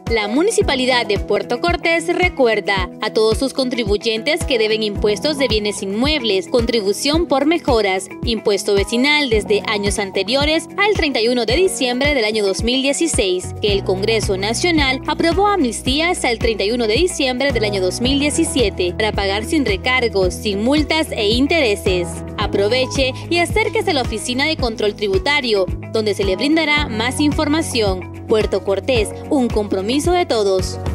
La Municipalidad de Puerto Cortés recuerda a todos sus contribuyentes que deben impuestos de bienes inmuebles, contribución por mejoras, impuesto vecinal desde años anteriores al 31 de diciembre del año 2016, que el Congreso Nacional aprobó amnistía hasta el 31 de diciembre del año 2017 para pagar sin recargos, sin multas e intereses. Aproveche y acérquese a la Oficina de Control Tributario, donde se le brindará más información. Puerto Cortés, un compromiso de todos.